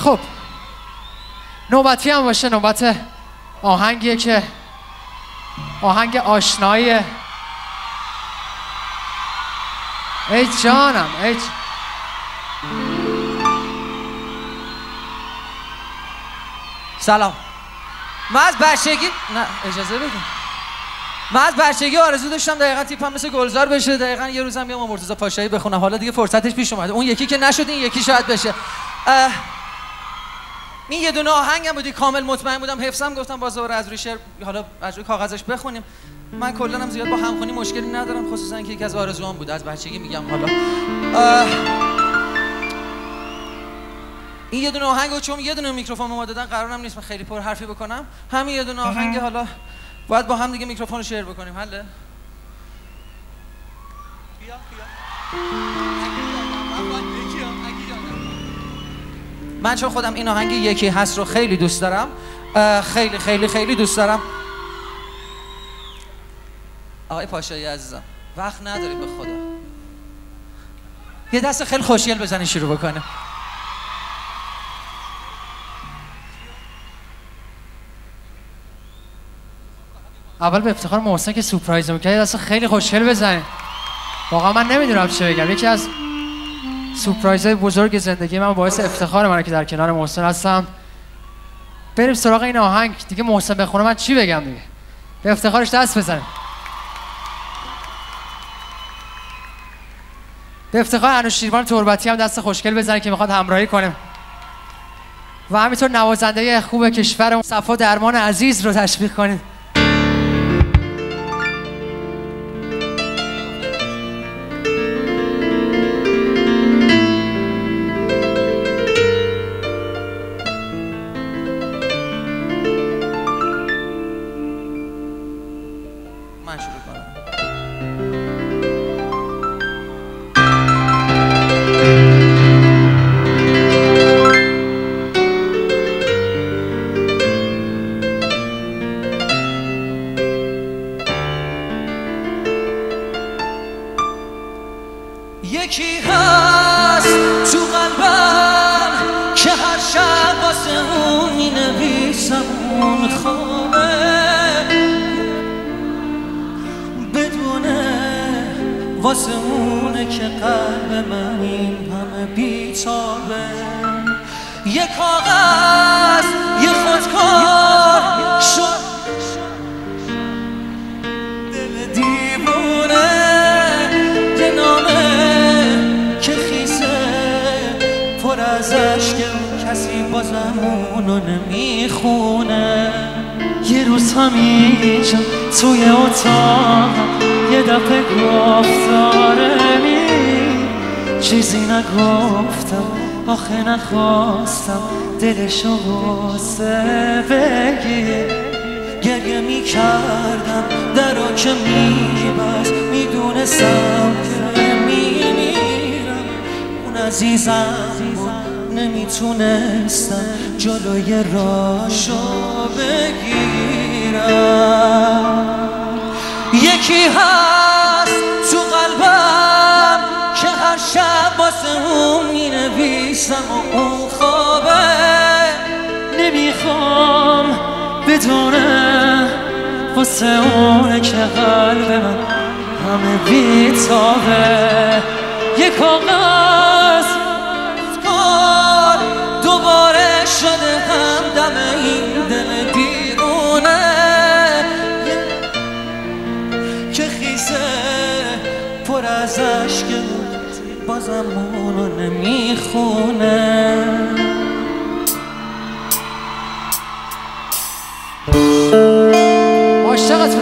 خب نوبتی هم باشه، نوبت آهنگیه که آهنگ آشناییه. ای جانم ای سلام. من از بچگی نه اجازه بدید. من از بچگی آرزو داشتم دقیقاً تیپم مثل گلزار بشه، دقیقاً یه روزم بیام مرتضی پاشایی بخونم. حالا دیگه فرصتش پیش اومده. اون یکی که نشد، این یکی شاید بشه. این یه دونه آهنگم بودی، کامل مطمئن بودم حفظم، گفتم باز دوباره از روی شعر حالا از روی کاغذش بخونیم. من کلاً هم زیاد با همخوانی مشکلی ندارم، خصوصا که یکی از آرزوام بود از بچگی. میگم حالا این یه دونه آهنگو چون یه دونه میکروفون به ما دادن، قرارم نیست من خیلی پر حرفی بکنم. همین یه دونه آهنگ، حالا باید با هم دیگه میکروفون رو شیر بکنیم. حله؟ من چون خودم این آهنگ یکی هست رو خیلی دوست دارم، خیلی خیلی خیلی دوست دارم. آقای پاشایی عزیزم وقت نداری به خدا، یه دست خیلی خوشگل بزنی شروع بکنه. اول به افتخار محسن که سورپرایز می‌کنه دست خیلی خوشگل بزنه. واقعا من نمیدونم چه بگم، یکی از سورپرایزهای بزرگ زندگی من، باعث افتخار منه که در کنار محسن هستم. بریم سراغ این آهنگ دیگه. محسن بخونه من چی بگم دیگه، به افتخارش دست بزنه. به افتخار انوشیروان تربتی هم دست خوشگل بزنه که میخواد همراهی کنه. و همینطور نوازنده خوب کشورمون صفا درمان عزیز رو تشویق کنید. یکی هست تو قلبم که هر شب واسه اون مینویسم اون خوابه، بدونه واسه اونه که قلب من این همه بیتابه. یه کاغذ یه خودکار شد دل دیوونه، یه نامه که خیسه پر از عشق، کسی بازم اونو نمیخونه. یه روز همینجا توی اتاقم یه دفعه گفتاره چیزی نگفتم، آخه نخواستم دلشو غصه بگیر. گریه میکردم درو که میبست، میدونستم که میمیرم. اون عزیزم نمیتونستم جلوی راشو بگیرم. یکی هست تو قلبم که هر شب واسه اون مینویسم و اون خوابه، نمیخوام بدونه واسه اونه که قلب من همه بیتابه. یه کاغذ کار دوباره شده همدم این دل دیوونه، که خیسه پر از عشق بازم اونو نمیخونه.